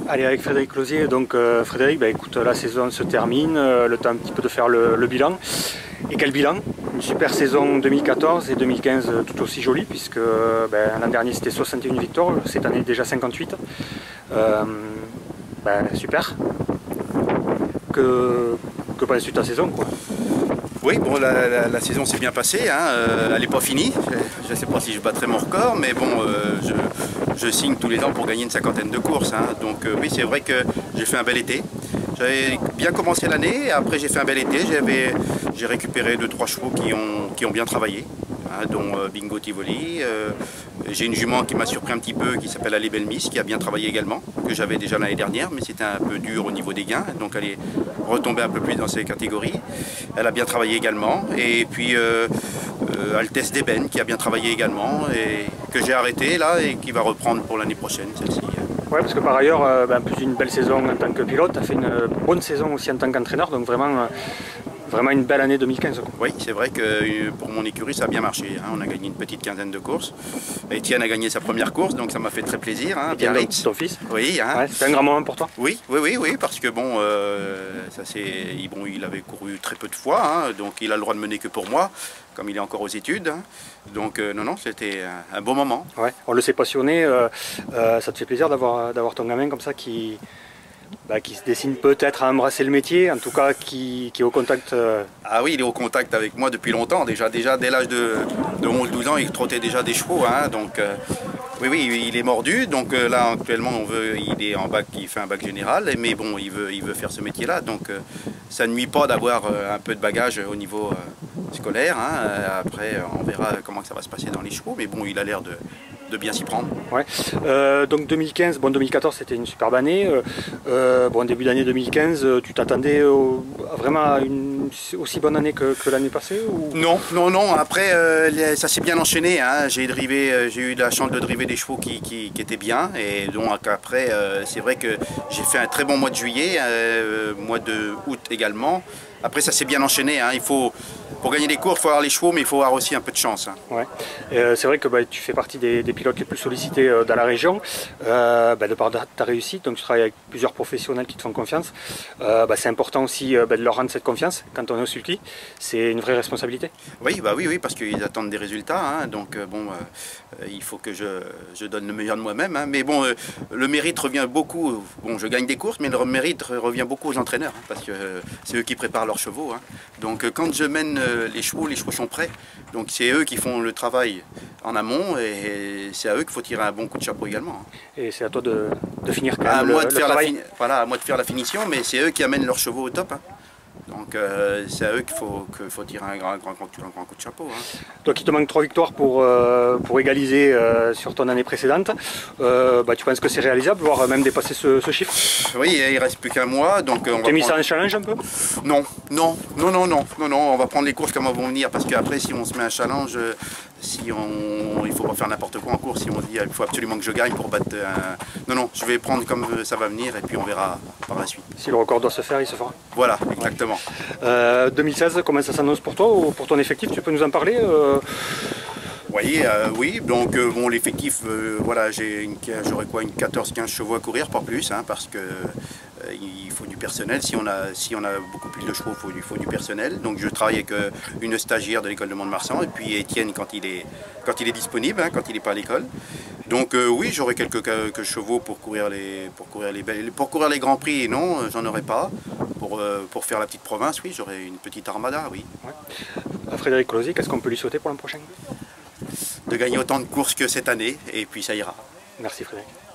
Allez, avec Frédéric Closier. Donc Frédéric, écoute, la saison se termine, le temps un petit peu de faire le bilan. Et quel bilan? Une super saison 2014 et 2015 tout aussi jolie, puisque l'an dernier c'était 61 victoires, cette année déjà 58. Super. Que penses-tu de ta saison, quoi? Oui, bon, la saison s'est bien passée, hein. Elle n'est pas finie. Je ne sais pas si je battrai mon record, mais bon, je signe tous les ans pour gagner une cinquantaine de courses, hein. Donc oui, c'est vrai que j'ai fait un bel été. J'avais bien commencé l'année, après j'ai fait un bel été. J'ai récupéré 2-3 chevaux qui ont bien travaillé, hein, dont Bingo Tivoli. J'ai une jument qui m'a surpris un petit peu, qui s'appelle Ali Belmis, qui a bien travaillé également, que j'avais déjà l'année dernière, mais c'était un peu dur au niveau des gains, donc elle est retombée un peu plus dans ces catégories. Elle a bien travaillé également. Et puis Altesse d'Ébène, qui a bien travaillé également, et que j'ai arrêté là, et qui va reprendre pour l'année prochaine, celle-ci. Ouais, parce que par ailleurs, en plus d'une belle saison en tant que pilote, tu as fait une bonne saison aussi en tant qu'entraîneur, donc vraiment une belle année 2015. Quoi. Oui, c'est vrai que pour mon écurie, ça a bien marché, hein. On a gagné une petite quinzaine de courses. Étienne a gagné sa première course, donc ça m'a fait très plaisir. Hein, Biarritz, ton fils. Oui, hein. Ouais, c'était un grand moment pour toi. Oui, parce que bon, il avait couru très peu de fois, hein, donc il a le droit de mener que pour moi, comme il est encore aux études. Hein. Donc non, c'était un beau moment. Ouais, on le sait passionné, ça te fait plaisir d'avoir ton gamin comme ça qui se dessine peut-être à embrasser le métier, en tout cas qui est au contact. Ah oui, il est au contact avec moi depuis longtemps, déjà dès l'âge de 11-12 ans, il trottait déjà des chevaux, hein, donc oui, il est mordu, donc là actuellement il est en bac, il fait un bac général, mais bon, il veut faire ce métier-là, donc ça ne nuit pas d'avoir un peu de bagage au niveau scolaire, hein. Après on verra comment ça va se passer dans les chevaux, mais bon, il a l'air de bien s'y prendre. Ouais. Donc 2015, 2014 c'était une superbe année. Début d'année 2015, tu t'attendais vraiment à une aussi bonne année que l'année passée ou... Non. Après, ça s'est bien enchaîné, hein. J'ai eu la chance de driver des chevaux qui étaient bien. Et donc après, c'est vrai que j'ai fait un très bon mois de juillet, mois de août également. Après, ça s'est bien enchaîné, hein. Pour gagner des courses, il faut avoir les chevaux, mais il faut avoir aussi un peu de chance. Hein. Ouais. C'est vrai que tu fais partie des pilotes les plus sollicités dans la région, de par ta réussite, donc tu travailles avec plusieurs professionnels qui te font confiance. C'est important aussi de leur rendre cette confiance quand on est au sulky. C'est une vraie responsabilité. Oui, parce qu'ils attendent des résultats, hein. Donc il faut que je donne le meilleur de moi-même. Hein. Mais bon, le mérite revient beaucoup. Bon, je gagne des courses, mais le mérite revient beaucoup aux entraîneurs, hein, parce que c'est eux qui préparent leurs chevaux. Hein. Donc quand je mène les chevaux sont prêts. Donc c'est eux qui font le travail en amont et c'est à eux qu'il faut tirer un bon coup de chapeau également. Et c'est à toi de finir quand même à moi de faire la finition, mais c'est eux qui amènent leurs chevaux au top. Hein. Donc c'est à eux qu'il faut tirer un grand coup de chapeau. Hein. Donc il te manque 3 victoires pour égaliser sur ton année précédente. Tu penses que c'est réalisable, voire même dépasser ce chiffre? Oui, il ne reste plus qu'un mois. Tu as mis ça en challenge un peu? Non, on va prendre les courses comme elles vont venir, parce qu'après si on se met un challenge, il ne faut pas faire n'importe quoi en course. Si on se dit il faut absolument que je gagne pour battre un... Non, je vais prendre comme ça va venir et puis on verra par la suite. Si le record doit se faire, il se fera. Voilà, exactement. 2016, comment ça s'annonce pour toi ou pour ton effectif? Tu peux nous en parler? Oui, donc l'effectif, j'aurais quoi, une 14-15 chevaux à courir, pas plus, hein, parce que il faut du personnel. Si on a beaucoup plus de chevaux, il faut du personnel. Donc je travaille avec une stagiaire de l'école de Mont-de-Marsan et puis Étienne quand il est disponible, hein, quand il n'est pas à l'école. Donc oui, j'aurai quelques chevaux pour courir les grands prix. Non, j'en aurai pas. Pour faire la petite province, oui, j'aurai une petite armada, oui. Ouais. Frédéric Closier, qu'est-ce qu'on peut lui souhaiter pour l'an prochain? De gagner autant de courses que cette année, et puis ça ira. Merci Frédéric.